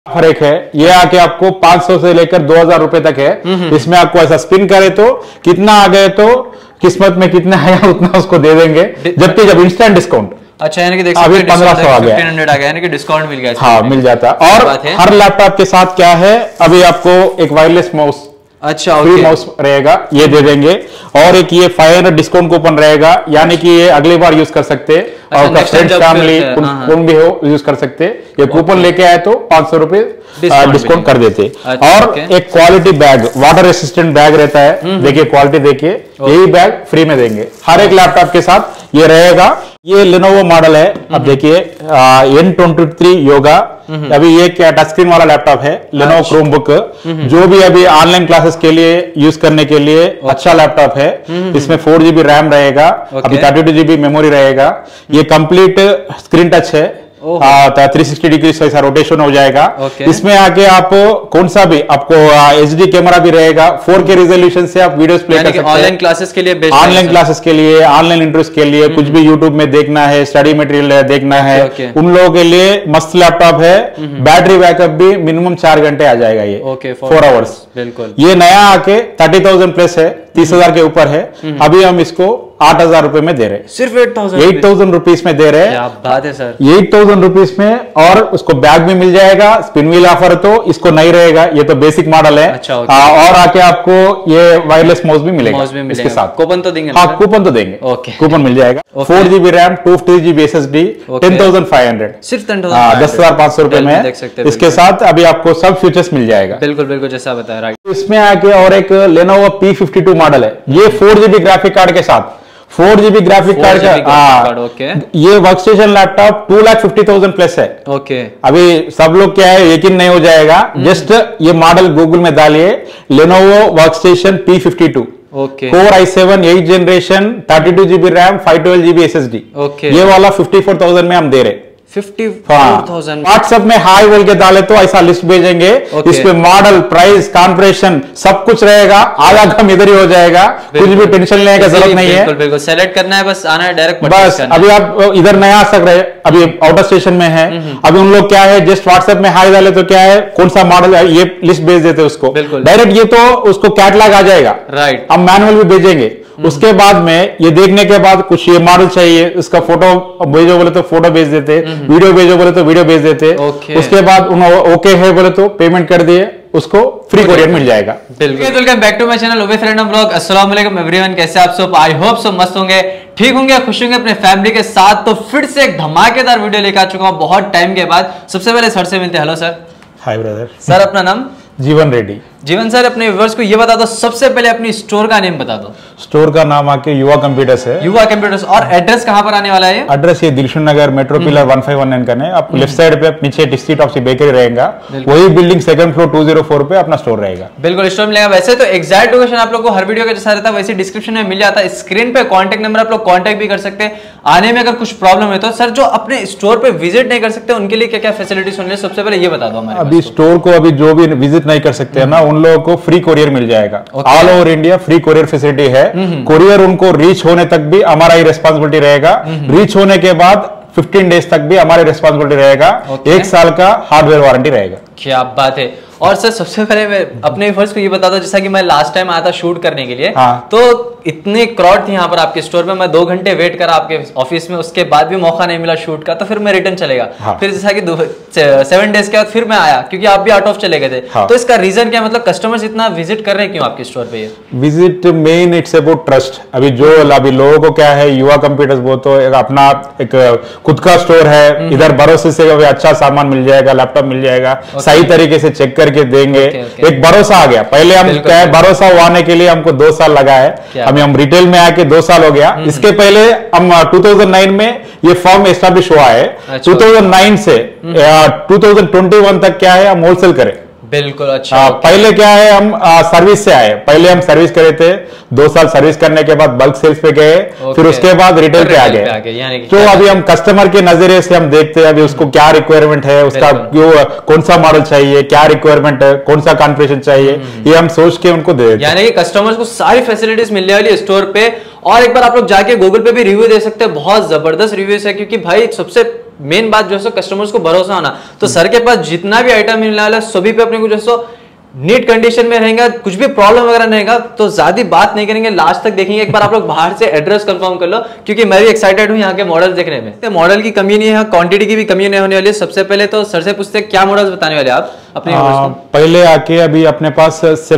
फर्क है। ये आके आपको 500 से लेकर 2000 रुपए तक है। इसमें आपको ऐसा स्पिन करे तो कितना आ गए तो किस्मत में कितना है उतना उसको दे देंगे, जबकि जब इंस्टेंट डिस्काउंट अच्छा यानी कि देख अभी 1500 आ गया, 1500 आ गया यानी कि डिस्काउंट मिल गया। हाँ मिल जाता। और हर लैपटॉप के साथ क्या है, अभी आपको एक वायरलेस माउस, अच्छा फ्री माउस रहेगा, ये दे देंगे। और एक ये 500 डिस्काउंट कूपन रहेगा, यानी कि ये अगली बार यूज कर सकते हैं और फ्रेंड्स फैमिली कौन भी हो यूज कर सकते। ये कूपन लेके आए तो 500 रुपए डिस्काउंट कर देते। और एक quality bag, water resistant bag रहता है, देखिए क्वालिटी देखिए, यही बैग फ्री में देंगे हर एक लैपटॉप के साथ ये रहेगा। ये लेनोवो मॉडल है, अब देखिए N23 योगा। अभी ये क्या टच स्क्रीन वाला लैपटॉप है, लेनोवो क्रोमबुक, जो भी अभी ऑनलाइन क्लासेस के लिए यूज करने के लिए अच्छा लैपटॉप है। इसमें 4 GB रैम रहेगा, अभी 32 GB मेमोरी रहेगा। ये कंप्लीट स्क्रीन टच है, 360 डिग्री ऐसा रोटेशन हो जाएगा। इसमें आके आप कौन सा भी आपको HD कैमरा भी रहेगा, 4K रिजोल्यूशन से आप वीडियोस प्ले कर सकते हैं। ऑनलाइन क्लासेस के लिए, ऑनलाइन क्लासेस के लिए, ऑनलाइन इंटरेस्ट के लिए, कुछ भी यूट्यूब में देखना है, स्टडी मटेरियल देखना है, उन लोगों के लिए मस्त लैपटॉप है। बैटरी बैकअप भी मिनिमम 4 घंटे आ जाएगा, ये 4 आवर्स। बिल्कुल। ये नया आके 30,000 प्लस है, 30,000 के ऊपर है। अभी हम इसको 8,000 रुपए में दे रहे हैं, सिर्फ 8,000 रुपीज में दे रहे हैं। क्या बात है सर, 8,000 रुपीज में। और उसको बैग भी मिल जाएगा, स्पिन व्हील ऑफर तो इसको नहीं रहेगा, ये तो बेसिक मॉडल है। अच्छा, और आके आपको ये वायरलेस माउस भी मिलेगा इसके साथ। कूपन तो देंगे? हाँ कूपन तो देंगे, कूपन मिल जाएगा। 4 GB रैम, 250 GB SSD, 10,500, सिर्फ 10,500 रुपए में। इसके साथ अभी आपको सब फीचर्स मिल जाएगा। बिल्कुल बिल्कुल जैसा बताया, राइट। इसमें आके और एक लेनोवो P52 मॉडल है, ये 4 GB ग्राफिक कार्ड के साथ, 4 GB ग्राफिक कार्ड का। ये वर्क स्टेशन लैपटॉप 2,50,000 प्लस है। ओके। अभी सब लोग क्या है यकीन नहीं हो जाएगा, जस्ट ये मॉडल गूगल में डालिए, Lenovo work station P52, Core i7 8th generation, 32 GB RAM, 512 GB SSD। ये वाला 54,000 में हम दे रहे। 54,000। व्हाट्सएप में हाई बोल के डाले तो ऐसा लिस्ट भेजेंगे, इस पे मॉडल, प्राइस, कॉन्फ़िगरेशन सब कुछ रहेगा। आधा कम इधर ही हो जाएगा, कुछ भी टेंशन लेने की जरूरत नहीं है। बिल्कुल सेलेक्ट करना है, बस आना है डायरेक्ट। बस अभी आप इधर नहीं आ सक रहे, अभी आउट ऑफ स्टेशन में है, अभी उन लोग क्या है जस्ट व्हाट्सएप में हाई डाले तो क्या है कौन सा मॉडल है ये लिस्ट भेज देते उसको डायरेक्ट, ये तो उसको कैटलॉग आ जाएगा। राइट। हम मैनुअल भी भेजेंगे। उसके बाद में ये देखने के बाद कुछ ये मॉडल चाहिए, उसका फोटो भेजो बोले तो फोटो भेज देते, वीडियो भेजो बोले तो वीडियो भेज देते। उसके बाद ओके है बोले तो पेमेंट कर दिए, उसको फ्री कोरियर मिल जाएगा। बिल्कुल। Welcome back to my channel ओबेस रैंडम व्लॉग। अस्सलाम वालेकुम एवरीवन, कैसे आप सब? आई होप सब मस्त होंगे, ठीक होंगे, खुश होंगे अपने फैमिली के साथ। तो फिर से एक धमाकेदार वीडियो लेकर आ चुका हूं बहुत टाइम के बाद। सबसे पहले सर से मिलते हैं। Hello sir. Hi brother. Sir अपना नाम? जीवन रेड्डी। जीवन सर, अपने व्यूअर्स को ये बता दो, सबसे पहले अपनी स्टोर का नेम बता दो। स्टोर का नाम आके युवा कंप्यूटर्स है। युवा कंप्यूटर्स। और एड्रेस कहां पर आने वाला है? एड्रेस ये दिलशुन नगर मेट्रो पिलर 1519 का है। आप लेफ्ट साइड पे नीचे टिस्टी टॉप से बेकरी रहेगा, वही बिल्डिंग सेकंड फ्लोर 204 पे अपना स्टोर रहेगा। बिल्कुल स्टोर मिलेगा। वैसे तो एग्जैक्ट लोकेशन आप लोग को हर वीडियो का जैसा रहता है वैसे डिस्क्रिप्शन में मिल जाता है। स्क्रीन पे कॉन्टैक्ट नंबर आप लोग कॉन्टैक्ट भी कर सकते हैं। आने में अगर कुछ प्रॉब्लम है तो सर जो अपने स्टोर पे विजिट नहीं कर सकते उनके लिए क्या क्या फैसिलिटीज होने, सबसे पहले ये बता दो हमारे। अभी स्टोर को अभी जो भी विजिट नहीं कर सकते हैं ना, उन लोगों को फ्री कोरियर मिल जाएगा। All over India free courier facility है। कोरियर उनको रीच होने तक भी हमारा ही रिस्पांसिबिलिटी रहेगा, रीच होने के बाद 15 डेज तक भी हमारी रिस्पांसिबिलिटी रहेगा। 1 साल का हार्डवेयर वारंटी रहेगा। क्या बात है। और सर सबसे पहले मैं अपने व्यूअर्स को ये बता दो, जैसा कि मैं लास्ट टाइम आया था शूट करने के लिए, तो इतने क्राउड थी यहाँ पर आपके स्टोर में, मैं 2 घंटे वेट करा आपके ऑफिस में, उसके बाद भी मौका नहीं मिला शूट का, तो फिर मैं रिटर्न चलेगा। फिर जैसा कि 7 डेज के बाद फिर मैं आया क्योंकि आप भी आउट ऑफ चले गए थे। तो इसका रीजन क्या, मतलब कस्टमर्स इतना विजिट कर रहे हैं क्यों आपके स्टोर पे? Visit man it's about trust. अभी जो अभी लोगों को क्या है, युवा कंप्यूटर्स वो तो अपना एक खुद का स्टोर है, इधर भरोसे से अच्छा सामान मिल जाएगा, लैपटॉप मिल जाएगा, सही तरीके से चेक करके देंगे। एक भरोसा आ गया। पहले हम क्या है, भरोसा आने के लिए हमको 2 साल लगा है, अभी हम रिटेल में आके 2 साल हो गया। इसके पहले हम 2009 में ये फर्म एस्टैब्लिश हुआ है। 2009 से 2021 तक क्या है हम होलसेल करें। बिल्कुल। अच्छा। पहले क्या है हम सर्विस से आए, पहले हम सर्विस करे थे, 2 साल सर्विस करने के बाद बल्क सेल्स पे गए, फिर उसके बाद रिटेल पे आ गए। तो अभी हम कस्टमर के नजरिए से हम देखते हैं अभी उसको क्या रिक्वायरमेंट है, उसका कौन सा मॉडल चाहिए, क्या रिक्वायरमेंट है, कौन सा कॉन्फ़िगरेशन चाहिए, ये हम सोच के उनको दे देते हैं। यानी कि कस्टमर्स को सारी फैसिलिटीज मिलने वाली है स्टोर पे। और एक बार आप लोग जाके गूगल पे भी रिव्यू दे सकते हैं, बहुत जबरदस्त रिव्यूज है, क्योंकि भाई सबसे मेन बात जो है कस्टमर्स को भरोसा होना। तो सर के पास जितना भी आइटम मिलने वाला है सभी पे अपने को जो है नीट कंडीशन में रहेगा, कुछ भी प्रॉब्लम वगैरह नहीं रहेगा। तो ज्यादा बात नहीं करेंगे, लास्ट तक देखेंगे। एक बार आप लोग बाहर से एड्रेस कंफर्म कर लो, क्योंकि मैं भी एक्साइटेड हूँ यहाँ के मॉडल देखने में। तो मॉडल की कमी नहीं है, क्वांटिटी की भी कमी नहीं होने वाली है। सबसे पहले तो सर से पूछते हैं क्या मॉडल्स बताने वाले आप अपने पहले आके अभी अपने पास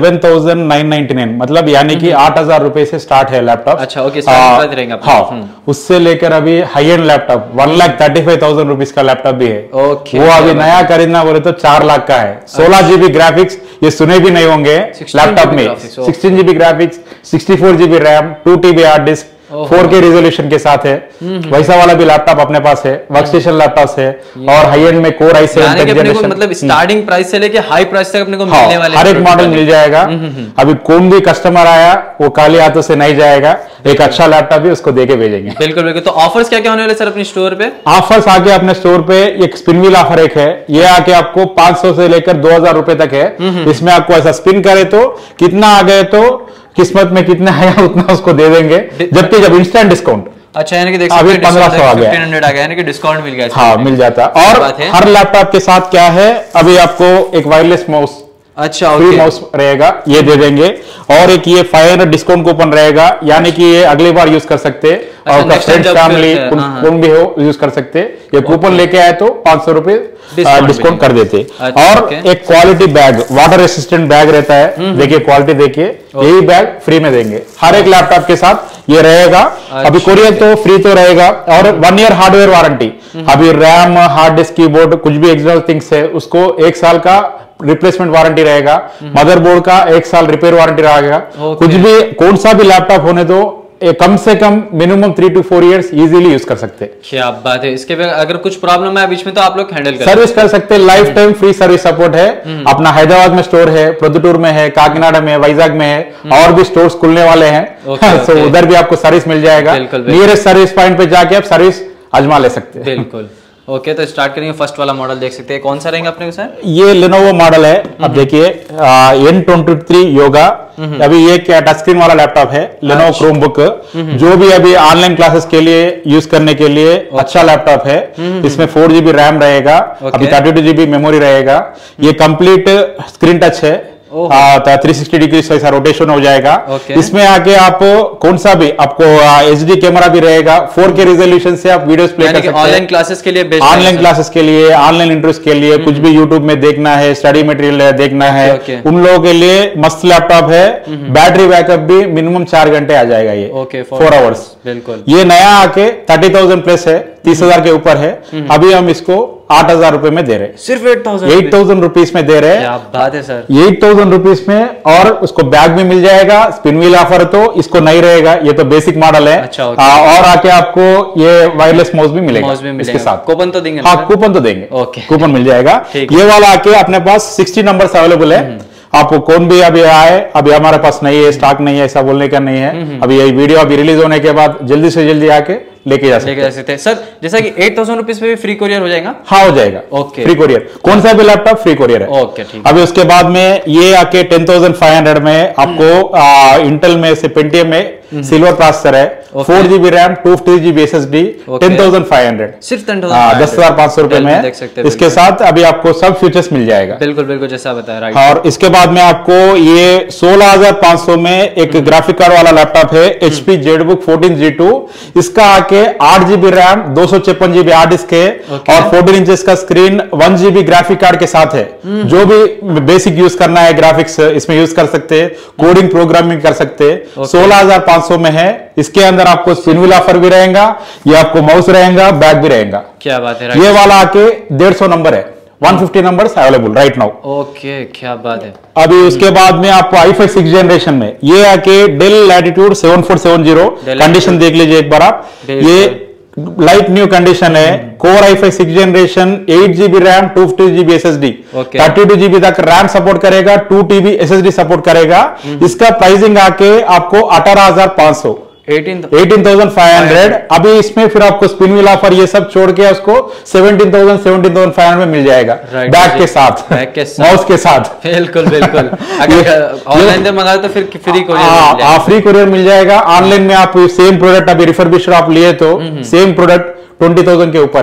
7,999 मतलब यानी कि 8,000 रुपए से स्टार्ट है लैपटॉप। अच्छा, ओके, स्टार्ट रहेगा। हाँ, उससे लेकर अभी हाई एंड लैपटॉप 1,35,000 रुपीज का लैपटॉप भी है। ओके, वो अभी नया खरीदना बोले तो 4 लाख का है। 16 GB ग्राफिक्स, ये सुने भी नहीं होंगे लैपटॉप में। 16 GB graphics, 64 GB RAM, 2 TB hard disk, 4K resolution के साथ है। वैसा वाला भी लैपटॉप अपने पास है, वर्कस्टेशन लैपटॉप है और हाई एंड में कोर i7 मतलब स्टार्टिंग प्राइस से लेके हाई प्राइस तक अपने को मिलने वाले हर एक मॉडल मिल जाएगा। अभी कोई भी कस्टमर आया वो खाली हाथों से नहीं जाएगा, एक अच्छा लैपटॉप भी उसको देके भेजेंगे। बिल्कुल बिल्कुल। तो ऑफर्स क्या क्या होने वाले सर अपने स्टोर पे? ऑफर्स आके अपने स्टोर पे एक स्पिन व्हील ऑफर एक है, ये आके आपको 500 से लेकर 2,000 रुपए तक है। इसमें आपको ऐसा स्पिन करे तो कितना आ गए तो किस्मत में कितना आया उतना उसको दे देंगे, जबकि जब इंस्टेंट डिस्काउंट अच्छा यानी कि देख अभी 1500 आ गया, 1500 आ गया, यानी कि डिस्काउंट मिल गया। हाँ मिल जाता। और हर लैपटॉप के साथ क्या है, अभी आपको एक वायरलेस माउस, अच्छा फ्री माउस रहेगा, ये दे देंगे। और एक ये 500 डिस्काउंट कूपन रहेगा, यानी कि ये अगली बार यूज कर सकते हैं और फ्रेंड्स फैमिली कौन भी हो यूज कर सकते हैं। ये कूपन लेके आए तो 500 रुपए डिस्काउंट कर देते। और एक quality bag, water resistant bag रहता है, देखिए क्वालिटी देखिए, यही बैग फ्री में देंगे हर एक लैपटॉप के साथ ये रहेगा। अभी कोरियर तो फ्री तो रहेगा और 1 ईयर हार्डवेयर वारंटी। अभी रैम, हार्ड डिस्क, कीबोर्ड, कुछ भी एक्सटर्नल थिंग्स है उसको 1 साल का रिप्लेसमेंट वारंटी रहेगा। मदरबोर्ड का 1 साल रिपेयर वारंटी रहेगा। कुछ भी कौन सा भी लैपटॉप होने दो, कम से कम minimum 3 to 4 years easily use कर सकते हैं। क्या बात है। इसके अगर कुछ प्रॉब्लम है बीच में तो आप लोग हैंडल कर सर्विस कर सकते हैं, life time free service support है। अपना हैदराबाद में स्टोर है, प्रोद्दूर में है, काकीनाडा में, वैजाग में है और भी स्टोर्स खुलने वाले हैं। सो उधर भी आपको सर्विस मिल जाएगा। नियरेस्ट सर्विस पॉइंट पे जाके आप सर्विस आजमा ले सकते हैं। बिल्कुल। ओके, तो स्टार्ट करेंगे। फर्स्ट वाला मॉडल देख सकते हैं, कौन सा रहेगा अपने को सर? ये लेनोवो मॉडल है। अब देखिए N23 योगा, अभी ये क्या टच स्क्रीन वाला लैपटॉप है, लेनोवो क्रोमबुक, जो भी अभी ऑनलाइन क्लासेस के लिए यूज करने के लिए अच्छा लैपटॉप है। इसमें 4 GB रैम रहेगा, अभी 32 GB मेमोरी रहेगा। ये कंप्लीट स्क्रीन टच है, 360 डिग्री ऐसा रोटेशन हो जाएगा। इसमें आके आप कौन सा भी आपको HD कैमरा भी रहेगा, 4K रिजोल्यूशन से आप वीडियोस प्ले कर सकते हैं। ऑनलाइन क्लासेस के लिए, ऑनलाइन क्लासेस के लिए, ऑनलाइन इंटरेस्ट के लिए, कुछ भी यूट्यूब में देखना है, स्टडी मटेरियल देखना है, उन लोगों के लिए मस्त लैपटॉप है। बैटरी बैकअप भी मिनिमम 4 घंटे आ जाएगा, ये 4 आवर्स। बिल्कुल। ये नया आके 30,000 प्लस है, 30,000 के ऊपर है। अभी हम इसको 8,000 रुपए में दे रहे हैं, सिर्फ 8,000 रुपीज में दे रहे हैं। क्या बात है सर। 8,000 रुपीज में, और उसको बैग भी मिल जाएगा। स्पिन व्हील ऑफर तो इसको नहीं रहेगा, ये तो बेसिक मॉडल है। अच्छा, और आके आपको ये वायरलेस माउस भी मिलेगा इसके साथ। कूपन तो देंगे? हाँ, कूपन तो देंगे। कूपन मिल जाएगा। ये वाला आके अपने पास 60 नंबर्स अवेलेबल है। आपको कौन भी अभी आए, अभी हमारे पास नहीं है, स्टॉक नहीं है, ऐसा बोलने का नहीं है। अभी ये वीडियो अभी रिलीज होने के बाद जल्दी से जल्दी आके लेके जा सकते हैं। सर जैसा कि 8,000 रुपीज पे भी फ्री कोरियर हो जाएगा? हाँ, हो जाएगा। ओके, फ्री कोरियर, कौन सा भी लैपटॉप फ्री कोरियर है। ओके, ठीक। अभी उसके बाद में ये आके 10,500 में आपको इंटेल में से पेंटियम में सिल्वर प्रोसेसर है, 4 GB रैम, 250 GB SSD, 10,500, सिर्फ 10,500 रुपए में। इसके साथ अभी आपको सब फीचर्स मिल जाएगा। बिल्कुल बिल्कुल, जैसा बताया, राइट। और इसके बाद में आपको ये 16,500 में एक ग्राफिक कार्ड वाला लैपटॉप है, HP ZBook 14G2। इसका आके 8 GB RAM, 256 GB hard disk है और 14 इंचेस का स्क्रीन, 1 GB ग्राफिक कार्ड के साथ है। जो भी बेसिक यूज करना है ग्राफिक्स इसमें यूज कर सकते हैं, कोडिंग प्रोग्रामिंग कर सकते हैं। 16,500 में है। इसके अंदर आपको स्पिन व्हील ऑफर भी रहेगा, ये आपको माउस रहेगा, बैग भी रहेगा। क्या बात है। ये वाला आके 150 नंबर है, 150 numbers available right now. Okay, क्या बात है। अभी उसके बाद में आपको i5 6 जनरेशन में ये आके डेल लैटिट्यूड 7470, कंडीशन देख लीजिए एक बार आप। ये लाइट न्यू कंडीशन है, core i5 6 generation, 8 GB RAM, 250 GB SSD, 32 GB तक रैम सपोर्ट करेगा, 2 TB SSD सपोर्ट करेगा। इसका प्राइसिंग आके आपको 18,500, 18,500। अभी इसमें फिर आपको स्पिन व्हील ऑफर ये सब छोड़ के उसको 17,500 में मिल जाएगा, बैग के साथ, माउस के साथ। बिल्कुल बिल्कुल। अगर ऑनलाइन से मंगाए तो फिर फ्री कोरियर, फ्री कोरियर मिल जाएगा। ऑनलाइन में आप सेम प्रोडक्ट अभी रिफर्बिश्ड आप लिए तो सेम प्रोडक्ट 20,000 के ऊपर है,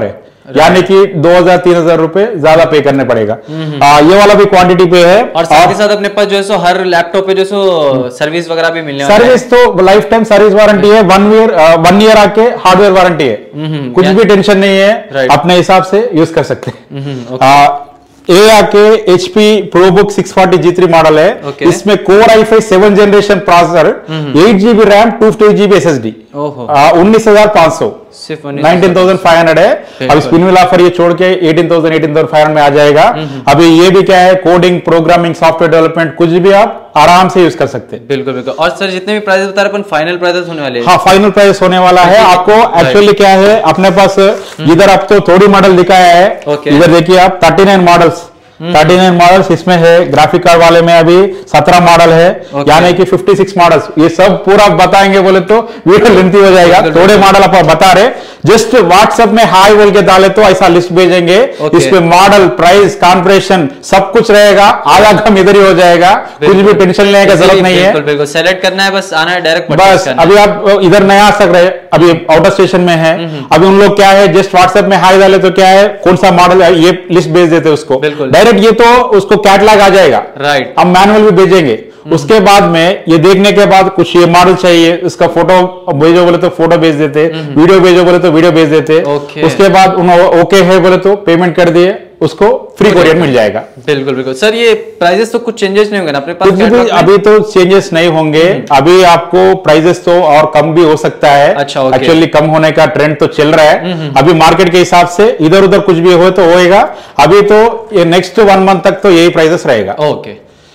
यानी कि 2,000-3,000 रुपए ज्यादा पे करने पड़ेगा। ये वाला भी क्वांटिटी पे है। और साथ ही साथ अपने पास जो है सो हर लैपटॉप पे जो सो सर्विस वगैरह भी मिलने वाला है। सर्विस तो लाइफ टाइम सर्विस वारंटी है, 1 ईयर आके हार्डवेयर वारंटी है, कुछ भी टेंशन नहीं है, अपने हिसाब से यूज कर सकते हैं। ये आके HP ProBook 640 G3 मॉडल है। इसमें Core i5 7 generation processor, 8GB RAM, 250GB SSD, 19,500, सिर्फ 19,500 है। अब स्पिन व्हील ऑफर ये छोड़ के 18,500 में आ जाएगा। अभी ये भी क्या है, कोडिंग, प्रोग्रामिंग, सॉफ्टवेयर डेवलपमेंट, कुछ भी आप आराम से यूज कर सकते हैं। बिल्कुल बिल्कुल। और सर जितने भी प्राइस बता रहे हैं फाइनल प्राइस होने वाले हैं। हाँ, फाइनल प्राइस होने वाला है। आपको एक्चुअली क्या है, अपने पास इधर आपको थोड़ी मॉडल दिखाया है, इधर देखिए आप 39 मॉडल्स इसमें है। ग्राफिक कार्ड वाले में अभी 17 मॉडल है, यानी कि 56 मॉडल्स। ये सब पूरा बताएंगे बोले तो वीडियो लेंथी हो जाएगा, थोड़े मॉडल आप बता रहे, जस्ट व्हाट्सएप में हाई बोल के डाले तो ऐसा लिस्ट भेजेंगे। इसमें मॉडल, प्राइस, कॉन्फ़िगरेशन सब कुछ रहेगा, आधा कम इधर ही हो जाएगा, कुछ भी टेंशन लेने की जरूरत नहीं है। बिल्कुल सेलेक्ट करना है, बस आना है डायरेक्ट। बस अभी आप इधर नहीं आ सक रहे, अभी आउट ऑफ स्टेशन में है, अभी उन लोग क्या है, जस्ट व्हाट्सएप में हाई डाले तो क्या है, कौन सा मॉडल है ये लिस्ट भेज देते उसको डायरेक्ट। ये तो उसको कैटलॉग आ जाएगा, राइट। हम मैनुअल भी भेजेंगे। उसके बाद में ये देखने के बाद कुछ ये मॉडल चाहिए, इसका फोटो भेजो बोले तो फोटो भेज देते, वीडियो भेजो बोले तो वीडियो भेज देते। उसके बाद उन्होंने ओके है बोले तो पेमेंट कर दिए, उसको फ्री कोरियर मिल जाएगा। बिल्कुल बिल्कुल। सर ये प्राइजेस तो कुछ चेंजेस नहीं होंगे ना अपने पास? अभी तो चेंजेस नहीं होंगे, अभी आपको प्राइजेस तो और कम भी हो सकता है। अच्छा, एक्चुअली कम होने का ट्रेंड तो चल रहा है अभी मार्केट के हिसाब से, इधर उधर कुछ भी हो तो होएगा। अभी तो ये नेक्स्ट 1 मंथ तक तो यही प्राइजेस रहेगा। ओके।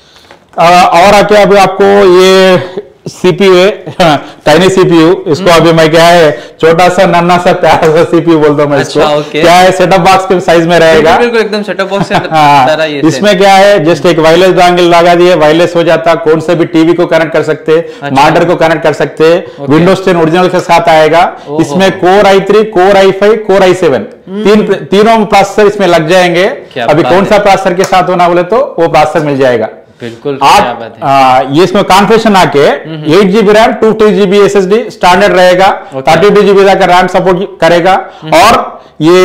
और आके अभी आपको ये CPU है, टाइनी CPU, इसको अभी मैं क्या है, छोटा सा नन्ना सा प्यारा सा CPU बोलता हूँ मैं इसको। क्या है, सेटअप बॉक्स के साइज में रहेगा। बिल्कुल एकदम सेटअप बॉक्स से तरह ये। इसमें क्या है, जस्ट एक वायरलेस डोंगल लगा दिए, वायरलेस हो जाता, कौन से भी टीवी को कनेक्ट कर सकते, मॉनिटर को कनेक्ट कर सकते, विंडोज 10 ओरिजिनल के साथ आएगा। इसमें Core i3, Core i5, Core i7 तीनों प्रोसेसर इसमें लग जाएंगे। अभी कौन सा प्रोसेसर के साथ होना बोले तो वो प्रोसेसर मिल जाएगा। बिल्कुल आप ये इसमें कॉन्फ़िगरेशन आके 8GB RAM, 250GB SSD standard रहेगा, 32GB तक रैम सपोर्ट करेगा, और ये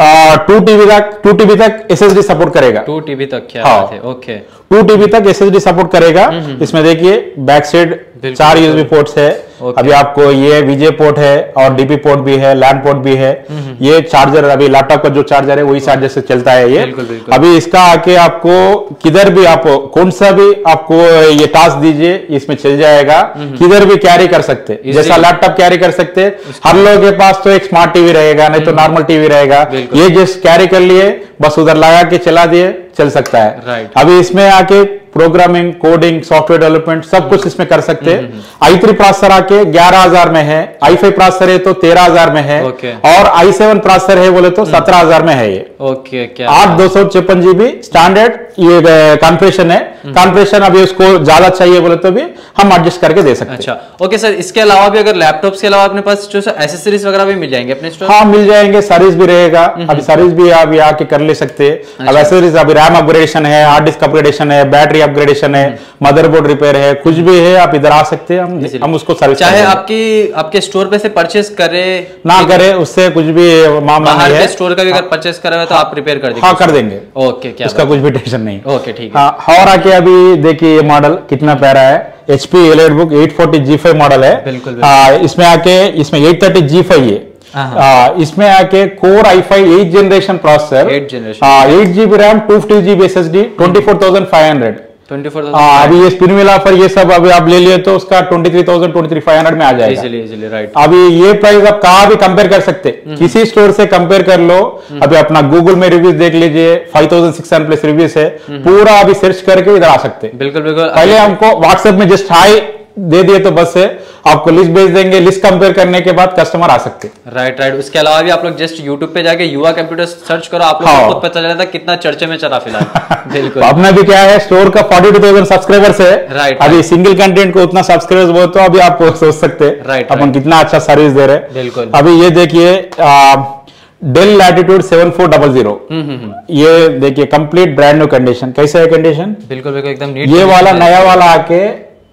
2TB तक SSD सपोर्ट करेगा। 2TB तक, क्या बात है। ओके, 2TB तक SSD सपोर्ट करेगा। इसमें देखिए बैक साइड 4 USB पोर्ट्स है। अभी आपको ये VJ पोर्ट है और DP पोर्ट भी है, लैन पोर्ट भी है। ये चार्जर, अभी लैपटॉप का जो चार्जर है वही चार्जर से चलता है ये। अभी इसका आके आपको किधर भी आप कौन सा भी आपको ये टास्क दीजिए, इसमें चल जाएगा, किधर भी कैरी कर सकते, जैसा लैपटॉप कैरी कर सकते। हर लोग के पास तो एक स्मार्ट टीवी रहेगा, नहीं तो नॉर्मल टीवी रहेगा, ये जस्ट कैरी कर लिए, बस उधर लगा के चला दिए, चल सकता है। अभी इसमें आके प्रोग्रामिंग, कोडिंग, सॉफ्टवेयर डेवलपमेंट सब कुछ इसमें कर सकते हैं। i3 प्रोसेसर आके 11,000 में है, i5 प्रोसेसर है तो 13,000 में है, और i7 प्रोसेसर है बोले तो 17,000 में है ये। ओके, क्या 8/256GB स्टैंडर्ड ये कॉन्फ़िगरेशन है। कॉन्फ़िगरेशन अभी उसको ज्यादा चाहिए बोले तो भी हम एडजस्ट करके दे सकते हैं। अच्छा, ओके सर। इसके अलावा भी अगर लैपटॉप्स के अलावा अपने पास जो एसेसरीज वगैरह भी मिल जाएंगे अपने स्टोर? हाँ, मिल जाएंगे, सर्विस भी रहेगा। अभी सर्विस भी आप आके कर ले सकते हैं। अब एसेसरीज अभी रैम अपग्रेडेशन है, हार्ड डिस्क अपग्रेडेशन है, बैटरी अपग्रेडेशन है, मदरबोर्ड रिपेयर है, कुछ भी है आप इधर आ सकते हैं, हम उसको सर्विस, चाहे आपके स्टोर पे से परचेस करे ना करे, उससे कुछ भी मामला नहीं है। स्टोर का भी अगर परचेस करा तो आप रिपेयर कर देंगे? हाँ, कर देंगे। ओके, क्या उसका कुछ भी टेंशन नहीं। ओके, ठीक है। हाँ, और आके अभी देखिए ये मॉडल कितना प्यारा है, HP EliteBook 840G5 मॉडल है। बिल्कुल। इसमें आके इसमें 830G5 है। इसमें आके Core i5 8 generation processor, 8GB RAM, 250GB SSD, 24,500। अभी ये स्पिन व्हील ऑफर ये सब अभी आप ले लिए तो उसका 23,500 में आ जाएगा। Easily, right. अभी ये प्राइस आप कहाँ भी कंपेयर कर सकते, किसी स्टोर से कंपेयर कर लो। अभी अपना गूगल में रिव्यूज देख लीजिए, 5,600 प्लस रिव्यूज है, पूरा अभी सर्च करके इधर आ सकते। बिल्कुल बिल्कुल। पहले हमको व्हाट्सएप में जस्ट हाई दे दिए तो बस है, आपको लिस्ट भेज देंगे, लिस्ट कंपेयर करने के बाद कस्टमर आ सकते। राइट। उसके अलावा भी आप लोग जस्ट यूट्यूब पे जाके युवा कंप्यूटर सर्च करो, आप लोग को खुद पता चल जाता है कितना चर्चे में चला फिलहाल। बिल्कुल। अपना भी क्या है, स्टोर का 42,000 सब्सक्राइबर्स है। राइट। अभी सिंगल कंटेंट को उतना सब्सक्राइबर्स बोल तो अभी आप सोच सकते हैं राइट अपन कितना अच्छा सर्विस दे रहे हैं। बिल्कुल। अभी ये देखिए डेल लैटिट्यूड 7400, ये देखिए कंप्लीट ब्रांड न्यू कंडीशन। कैसे है कंडीशन? बिल्कुल एकदम नीट। ये वाला नया वाला आके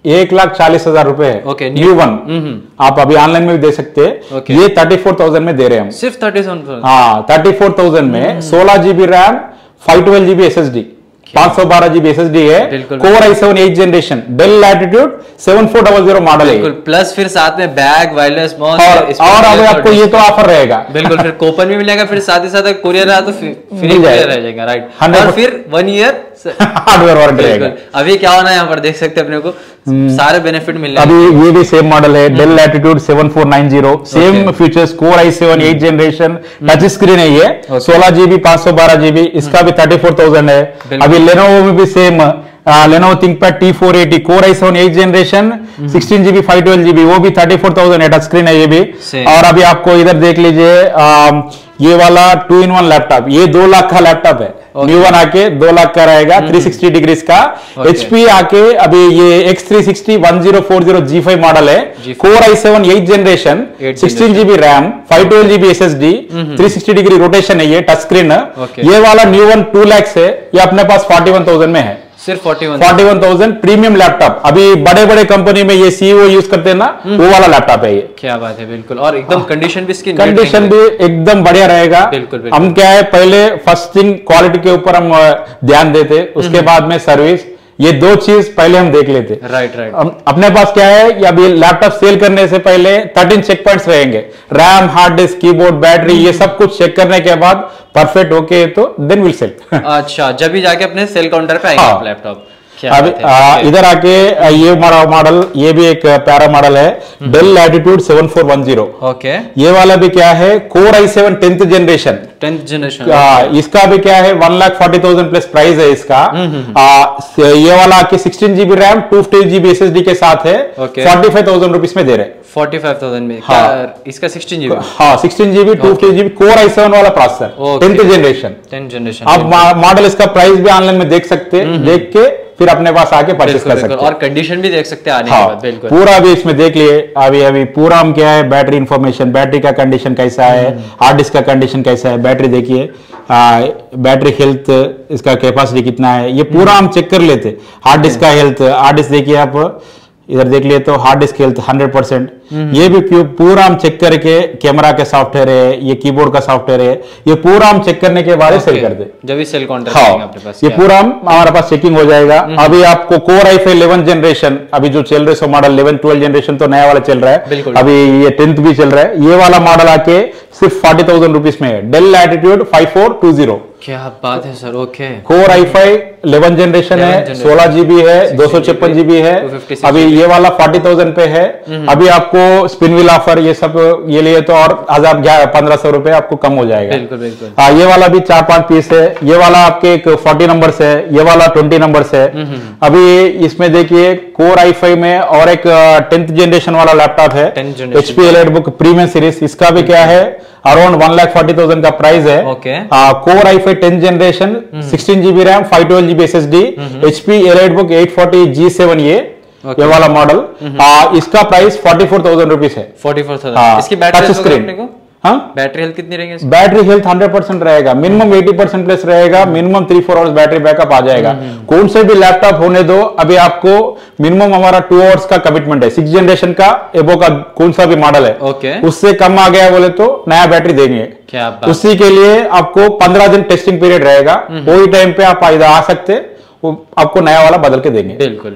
1,40,000 रुपए है। Okay, new one. आप अभी ऑनलाइन में भी दे सकते हैं। ये 34,000 में दे रहे हैं हम। सिर्फ 37,000? हाँ, 34,000 में 16 GB RAM, 512 GB SSD, 512 GB SSD है, core i7 8th generation, Dell Latitude 7400 model है। प्लस फिर साथ में बैग, वायरलेस माउस और अभी आपको ये तो ऑफर रहेगा। बिल्कुल, फिर कूपन भी मिलेगा, फिर साथ ही साथ कुरियर रहा तो फ्री कुरियर रह जाएगा, राइट। और फिर 1 ईयर हार्डवेयर वारंटी रहेगा। अभी क्या होना है यहाँ पर देख सकते हैं अपने को सारे बेनिफिट मिल रहे हैं। अभी ये भी सेम मॉडल है, Dell Latitude 7490, same features, core i7 8th generation, touch screen है ये, 16 GB 512 GB, इसका भी 34,000 है। अभी लेनोवो में भी same, Lenovo ThinkPad T480, core i7 8th generation, 16 GB 512 GB, वो भी 34,000 है, टच स्क्रीन है ये भी। और अभी आपको इधर देख लीजिए, ये वाला 2-in-1 लैपटॉप, ये 2 लाख का लैपटॉप है। न्यू वन आके 2 लाख का रहेगा, 360 डिग्रीज का। HP आके अभी ये X360 1040 G5 मॉडल है, core i7 8th generation, 16 GB RAM, 512 GB SSD, 360 degree rotation है ये, टच स्क्रीन। ये वाला न्यू वन 2 लाख है, ये अपने पास 41,000 में है। सिर्फ 41,000 प्रीमियम लैपटॉप। अभी बड़े बड़े कंपनी में ये CEO यूज करते हैं ना, वो वाला लैपटॉप है ये। क्या बात है, बिल्कुल। और एकदम कंडीशन भी इसकी, कंडीशन भी एकदम बढ़िया रहेगा। बिल्कुल। हम क्या है, पहले फर्स्ट थिंग क्वालिटी के ऊपर हम ध्यान देते, उसके बाद में सर्विस, ये 2 चीज पहले हम देख लेते। राइट। अपने पास क्या है, अभी लैपटॉप सेल करने से पहले 13 चेक पॉइंट्स रहेंगे, RAM, hard disk, keyboard, battery, ये सब कुछ चेक करने के बाद परफेक्ट ओके तो देन विल सेल। अच्छा, जब भी जाके अपने सेल काउंटर पे आएगा लैपटॉप। अभी इधर आके ये मॉडल, ये भी एक प्यारा मॉडल है, डेल लैटिट्यूड 7410। ओके, ये वाला भी क्या है, कोर i7 10th जनरेशन। इसका भी क्या है, 1,40,000 प्लस प्राइस है इसका। ये वाला आके 16 GB रैम, 250 GB SSD के साथ है, 45,000 रुपीज में दे रहे। 45,000 में? इसका 16 GB? हाँ, 16 GB 250 GB कोर i7 वाला प्रोसेसर, 10th जनरेशन। आप मॉडल इसका प्राइस भी ऑनलाइन में देख सकते हैं, देख के फिर अपने पास आके परचेस कर सकते हैं। और कंडीशन भी देख सकते हैं आने के बाद। बिल्कुल, पूरा भी इसमें देख लिए। अभी पूरा हम क्या है, बैटरी इंफॉर्मेशन, बैटरी का कंडीशन कैसा है, हार्ड डिस्क का कंडीशन कैसा है, बैटरी देखिए, बैटरी हेल्थ, इसका कैपेसिटी कितना है, ये पूरा हम चेक कर लेते। हार्ड डिस्क का हेल्थ, हार्ड डिस्क देखिए आप इधर देख लिए तो हार्ड डिस्क हेल्थ 100%। ये भी पूरा हम चेक करके, कैमरा का सॉफ्टवेयर है, ये कीबोर्ड का सॉफ्टवेयर है, ये पूरा हम चेक करने के बाद सेल कर दे। जब भी सेल काउंटर अपने पास, ये पूरा हमारे पास चेकिंग हो जाएगा। अभी आपको कोर i5 11th जनरेशन, अभी जो चल रहे सो मॉडल 11th 12th जनरेशन तो नया वाला चल रहा है, अभी ये 10th भी चल रहा है। ये वाला मॉडल आके सिर्फ 40,000 रुपीज में है, डेल लैटिट्यूड 5420। क्या बात है sir. Okay, core i5 11th generation है, 16 GB है, 256 GB है। अभी ये वाला 40,000 पे है। अभी आपको स्पिन व्हील ऑफर ये सब ये लिए तो और 1,500 रुपए आपको कम हो जाएगा। बिल्कुल बिल्कुल। हाँ, ये वाला भी 4-5 पीस है। ये वाला आपके 40 नंबर है, ये वाला 20 नंबर है। अभी इसमें देखिए कोर i5 में और एक 10th जनरेशन वाला लैपटॉप है, HP EliteBook प्रीमियम सीरीज। इसका भी क्या है, अराउंड 1,40,000 का प्राइस है। Core i5 10th generation, 16 GB RAM, 512 GB SSD, HP EliteBook 840 G7 ये वाला मॉडल। इसका प्राइस 44,000 रुपीज है। 44,000। इसकी बैटरी स्क्रीन, हाँ, बैटरी हेल्थ कितनी रहेगी? बैटरी हेल्थ 100% रहेगा, मिनिमम 80% प्लस रहेगा, मिनिमम 3-4 आवर्स बैटरी बैकअप आ जाएगा। कौन से भी लैपटॉप होने दो, अभी आपको मिनिमम हमारा 2 आवर्स का कमिटमेंट है। 6th जनरेशन का एबो का कौन सा भी मॉडल है, उससे कम आ गया बोले तो नया बैटरी देंगे। उसी के लिए आपको 15 दिन टेस्टिंग पीरियड रहेगा, वही टाइम पे आप इधर आ सकते, वो आपको नया वाला बदल के देंगे। बिल्कुल।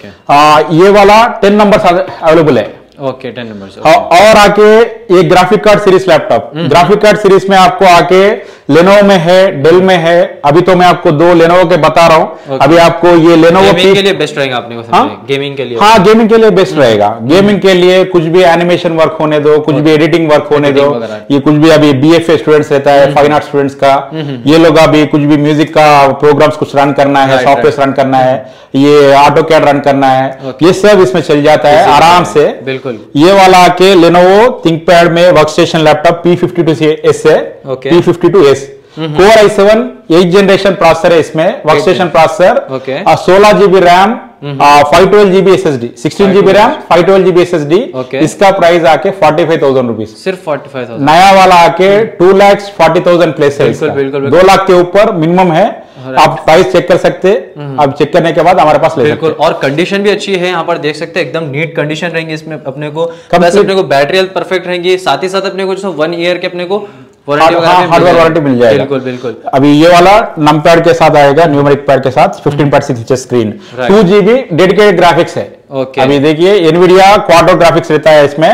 ये वाला 10 नंबर अवेलेबल है। 10 नंबर। और आके ये graphic card series laptop, graphic card series में आपको आके लेनोवो में है, डेल में है। अभी तो मैं आपको 2 लेनोवो के बता रहा हूँ। अभी आपको ये लेनोवो के लिए बेस्ट रहेगा आपने को, गेमिंग के लिए। हाँ, गेमिंग के लिए बेस्ट रहेगा। गेमिंग के लिए कुछ भी एनिमेशन वर्क होने दो, कुछ भी एडिटिंग वर्क होने दो, ये कुछ भी अभी BFA स्टूडेंट्स रहता है, फाइन आर्ट स्टूडेंट्स का, ये लोग अभी कुछ भी म्यूजिक का प्रोग्राम्स कुछ रन करना है, सॉफ्टवेयर रन करना है, ये ऑटोकैड रन करना है, ये सब इसमें चल जाता है आराम से। बिल्कुल। ये वाला आके लेनोवो थिंकपैड में वर्कस्टेशन लैपटॉप P52S है, P52S। Core i7 8th generation processor है इसमें, workstation processor, 16 GB RAM, 512 GB SSD, 16 GB RAM, 512 GB SSD। इसका प्राइस आके 45,000 रुपीज। सिर्फ 45,000। नया वाला आके 2,40,000 प्लेस है, 2 लाख के ऊपर मिनिमम है। आप प्राइस चेक कर सकते हैं, अब चेक करने के बाद हमारे पास ले सकते हैं। बिल्कुल, और कंडीशन भी अच्छी है, यहाँ पर देख सकते हैं एकदम नीट कंडीशन रहेंगी इसमें अपने को, प्लस अपने को बैटरी हेल्थ परफेक्ट रहेंगी, साथ ही साथ अपने को जो 1 ईयर के अपने को हार्डवेयर वारंटी मिल जाएगा। बिल्कुल बिल्कुल। अभी ये वाला नम पैड के साथ आएगा, न्यूमेरिक पैड के साथ, 15.6 inch screen, 2 GB dedicated graphics है। ओके। अभी देखिए एनवीडिया क्वाड्रो ग्राफिक्स रहता है इसमें,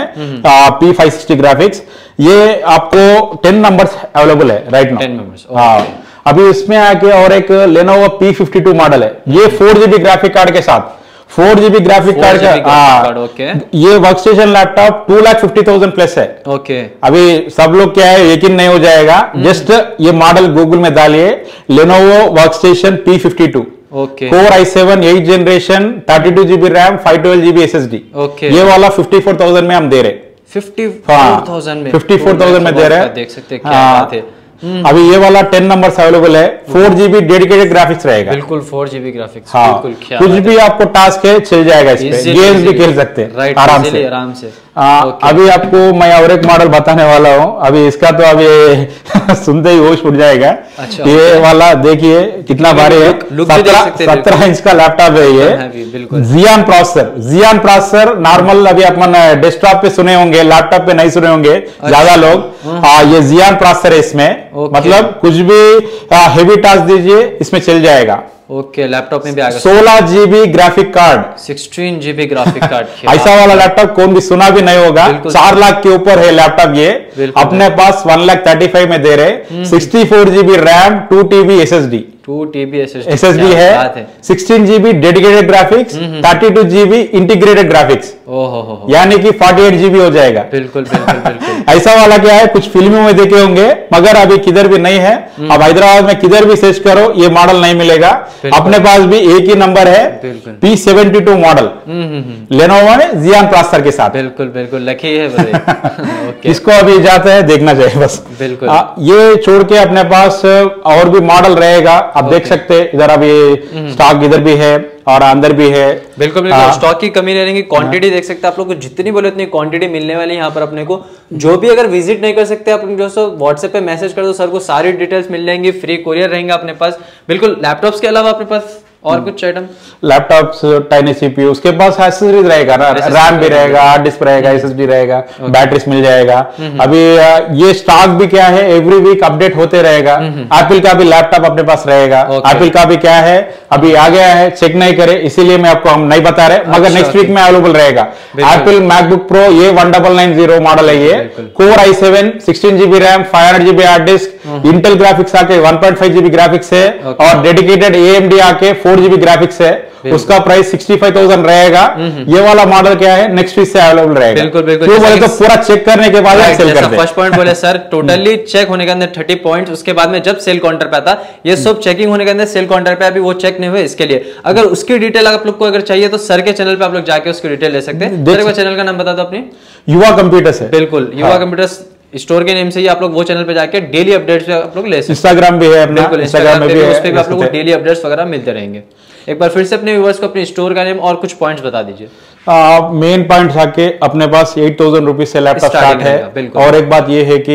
P560 ग्राफिक्स, ये आपको 10 नंबर्स अवेलेबल है राइट नाउ। 10 नंबर्स। हाँ, अभी इसमें आके और एक Lenovo P52 मॉडल है, ये 4GB ग्राफिक कार्ड के साथ, 4GB ग्राफिक कार्ड का। ओके। ये वर्कस्टेशन लैपटॉप 2,50,000 प्लस है। ओके। अभी सब लोग क्या है यकीन नहीं हो जाएगा, जस्ट ये मॉडल गूगल में डालिए, Lenovo workstation P52, okay. Core i7 8th generation, 32GB RAM, 512GB SSD। Okay. ये वाला 54,000 में हम दे रहे, 54,000 में 54,000 में दे रहे हैं। देख सकते हैं क्या बात है। अभी ये वाला 10 नंबर्स अवेलेबल है, 4GB डेडिकेटेड ग्राफिक्स रहेगा। बिल्कुल 4GB ग्राफिक्स। हाँ, बिल्कुल, कुछ भी आपको टास्क है चल जाएगा इसमें, गेम्स भी खेल सकते हैं आराम से। आराम से। अभी आपको मैं और एक मॉडल बताने वाला हूँ, अभी इसका तो अभी सुनते ही होश उड़ जाएगा। अच्छा, ये वाला देखिए कितना भारी है, 17 इंच का लैपटॉप है ये, Xeon प्रोसेसर नॉर्मल अभी अपन डेस्कटॉप पे सुने होंगे, लैपटॉप पे नहीं सुने होंगे ज्यादा लोग। ये Xeon प्रोसेसर है इसमें, मतलब कुछ भी हेवी टास्क दीजिए इसमें चल जाएगा। ओके, लैपटॉप में भी आ गया 16GB graphic card, 16GB graphic card. ऐसा वाला लैपटॉप कौन भी सुना भी नहीं होगा, 4 लाख के ऊपर है लैपटॉप ये, अपने पास 1,35,000 में दे रहे, 64GB RAM, 2TB SSD, 2TB SSD है, 16GB dedicated graphics, 32GB integrated graphics, यानी कि 48GB हो जाएगा। बिल्कुल बिल्कुल बिल्कुल। ऐसा वाला क्या है, कुछ फिल्मों में देखे होंगे मगर अभी किधर भी नहीं है। अब हैदराबाद में किधर भी सर्च करो ये मॉडल नहीं मिलेगा, अपने पास भी एक ही नंबर है, P72 मॉडल, Lenovo में Xeon प्रोसेसर के साथ। बिल्कुल बिल्कुल, लकी है। इसको अभी जाता है देखना चाहिए बस। बिल्कुल। ये छोड़ के अपने पास और भी मॉडल रहेगा, आप देख सकते हैं इधर अभी स्टॉक इधर भी है और अंदर भी है। बिल्कुल बिल्कुल, स्टॉक की कमी नहीं रहेगी, क्वांटिटी देख सकते हैं आप लोग को, जितनी बोले उतनी क्वांटिटी मिलने वाली है यहाँ पर अपने को। जो भी अगर विजिट नहीं कर सकते आप जो सो व्हाट्सएप पे मैसेज कर दो, सर को सारी डिटेल्स मिल जाएंगी, फ्री कोरियर रहेंगे अपने पास। बिल्कुल, लैपटॉप्स के अलावा अपने पास और कुछ आइटम, लैपटॉप्स, टाइनी CPU, उसके पास एक्सेसरीज रहेगा ना, रैम भी रहेगा, हार्ड डिस्क रहेगा, SSD रहेगा, बैटरीज मिल जाएगा। अभी ये स्टॉक भी क्या है एवरी वीक अपडेट होते रहेगा। एप्पल का भी लैपटॉप अपने पास रहेगा, एप्पल का भी क्या है अभी आ गया है, चेक नहीं करे इसीलिए मैं आपको हम नहीं बता रहे, मगर नेक्स्ट वीक में अवेलेबल रहेगा। एप्पल मैकबुक प्रो ये 1990 मॉडल है ये, Core i7 16GB RAM, 500GB hard disk, Intel graphics आके 1.5GB ग्राफिक्स है, और डेडिकेटेड AMD आके 4GB ग्राफिक्स है, उसका प्राइस 65,000 रहेगा। ये वाला मॉडल क्या है नेक्स्ट वीक से अवेलेबल रहेगा। बिल्कुल बिल्कुल, क्यों बोले तो पूरा चेक करने के बाद सेल करते हैं। फर्स्ट पॉइंट बोले सर, टोटली चेक होने के अंदर 30 पॉइंट्स, उसके बाद में जब सेल काउंटर पे आता ये सब चेकिंग होने के अंदर सेल काउंटर पे अभी वो चेक नहीं हुए। इसके लिए अगर उसकी डिटेल आप लोग को अगर चाहिए तो सर के चैनल पे आप लोग जाके उसकी डिटेल ले सकते हैं। सर का चैनल का नाम बता दो अपनी। युवा कंप्यूटर्स है। बिल्कुल, युवा कंप्यूटर्स स्टोर के नेम से ही आप लोग वो चैनल पे जाके डेली अपडेट्स आप लोग ले सकते हैं। इंस्टाग्राम भी है अपना, इंस्टाग्राम पे भी, उस पे भी आप लोग को डेली अपडेट्स वगैरह मिलते रहेंगे। एक बार फिर से अपने व्यूअर्स को अपने स्टोर का नेम और कुछ पॉइंट्स बता दीजिए। मेन पॉइंट आके अपने पास 8,000 रुपीज से लैपटॉप स्टार्ट है, और एक बात ये है कि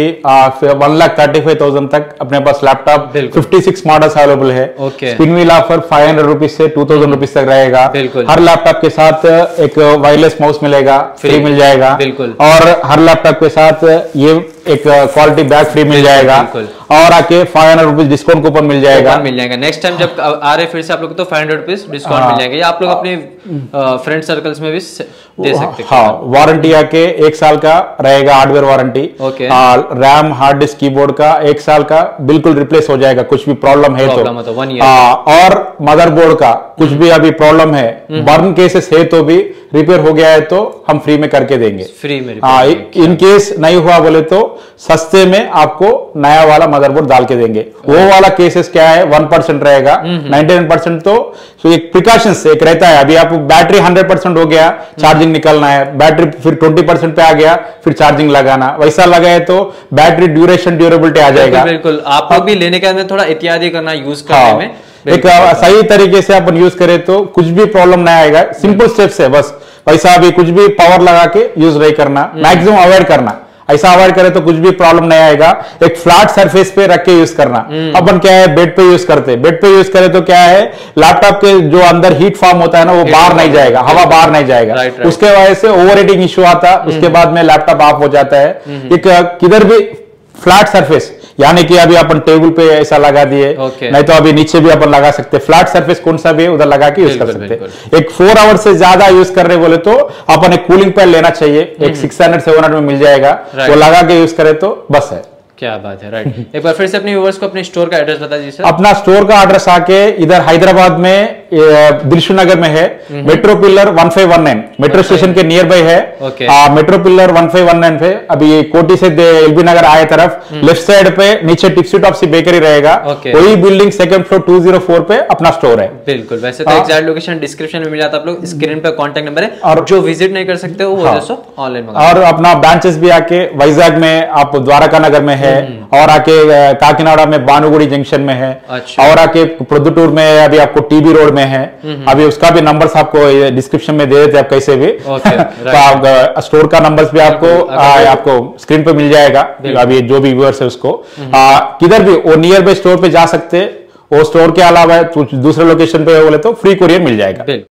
1,35,000 तक अपने पास लैपटॉप 56 मॉडल्स अवेलेबल है। स्पिन व्हील ऑफर 500 रुपीज से 2,000 रुपीज तक रहेगा। हर लैपटॉप के साथ एक वायरलेस माउस मिलेगा, फ्री मिल जाएगा, और हर लैपटॉप के साथ ये एक क्वालिटी बैग फ्री मिल जाएगा, और आके 500 रुपीज डिस्काउंट कूपन मिल जाएगा। नेक्स्ट टाइम जब आ रहे फिर से आप लोग को तो 500 रुपीज डिस्काउंट मिल जाएगा। ये आप लोग अपने फ्रेंड सर्कल्स में भी दे सकते हैं। हाँ, वारंटी आके 1 साल का रहेगा, hardware warranty. RAM, hard disk, keyboard का 1 साल का बिल्कुल रिप्लेस हो जाएगा, कुछ भी प्रॉब्लम है तो 1 ईयर। और मदरबोर्ड का कुछ भी अभी प्रॉब्लम है, बर्न केसेस है तो भी रिपेयर हो गया है तो हम फ्री में करके देंगे, फ्री में। इन केस नहीं हुआ बोले तो सस्ते में आपको नया वाला मदरबोर्ड डाल के देंगे। वो वाला केसेस क्या है 1% रहेगा, 99% तो एक प्रिकॉशंस एक रहता है। अभी आप बैटरी 100% हो गया, चार्जिंग निकलना है, बैटरी फिर 20% पे आ गया, फिर चार्जिंग लगाना, वैसा लगाए तो बैटरी ड्यूरेबिलिटी आ जाएगा। बिल्कुल, आप लोग भी लेने के अंदर थोड़ा एहतियाती करना यूज करने में, एक सही तरीके से अपन यूज करें तो कुछ भी प्रॉब्लम नहीं आएगा। सिंपल स्टेप्स है बस, वैसा अभी कुछ भी पावर लगा के यूज नहीं करना, मैक्सिमम अवॉइड करना। ऐसा अवॉइड करें तो कुछ भी प्रॉब्लम नहीं आएगा। एक फ्लैट सरफेस पे रख के यूज करना। अपन क्या है बेड पे यूज करते हैं, बेड पे यूज करें तो क्या है लैपटॉप के जो अंदर हीट फॉर्म होता है ना वो बाहर नहीं जाएगा, हवा बाहर नहीं जाएगा, उसके वजह से ओवर हीटिंग इश्यू आता, उसके बाद में लैपटॉप ऑफ हो जाता है। एक किधर भी फ्लैट सरफेस यानी कि अभी अपन टेबल पे ऐसा लगा दिए, नहीं तो अभी नीचे भी अपन लगा सकते, फ्लैट सरफेस कौन सा भी है उधर लगा के यूज कर सकते। एक 4 आवर्स से ज्यादा यूज कर रहे बोले तो अपन एक कूलिंग पैड लेना चाहिए, एक 600-700 में मिल जाएगा, वो लगा के यूज करे तो बस है। क्या बात है, राइट। एक बार फिर से अपने व्यूअर्स को अपने स्टोर का एड्रेस बता दीजिए सर। अपना स्टोर का एड्रेस आके इधर हैदराबाद में दिलशु नगर में है, मेट्रो पिलर 1519 मेट्रो स्टेशन के नियर बाय है। मेट्रो पिलर 1519 पे अभी कोटी से एलबी नगर आए तरफ लेफ्ट साइड पे नीचे टिप्सी टॉप्सी बेकरी रहेगा, वही बिल्डिंग सेकंड फ्लोर 204 पे अपना स्टोर है। बिल्कुल, वैसे तो एग्जैक्ट लोकेशन डिस्क्रिप्शन में मिल जाता है, आप लोग स्क्रीन पे कांटेक्ट नंबर है, और जो विजिट नहीं कर सकते वो दोस्तों ऑनलाइन। और अपना ब्रांचेस भी आके वैजाग में आप द्वारका नगर में है, और आके काकीनाडा में बानुगुड़ी जंक्शन में है, और आके प्रदुटूर में अभी आपको टीबी रोड में है। अभी उसका भी नंबर्स आपको डिस्क्रिप्शन में दे देते हैं, आप कैसे भी तो स्टोर का नंबर्स भी आपको स्क्रीन पे मिल जाएगा। अभी जो भी व्यूअर्स है उसको किधर भी वो नियर बाय स्टोर पे जा सकते, वो स्टोर के अलावा दूसरे लोकेशन पे बोले तो फ्री कुरियर मिल जाएगा।